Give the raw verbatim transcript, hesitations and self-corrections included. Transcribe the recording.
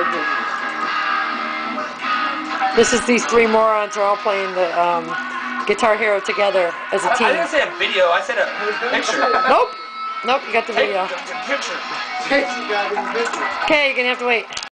This is these three morons are all playing the um, Guitar Hero together as a team. I, I didn't say a video, I said a picture. Nope. Nope, you got the video. Take the picture. Okay, you're gonna have to wait.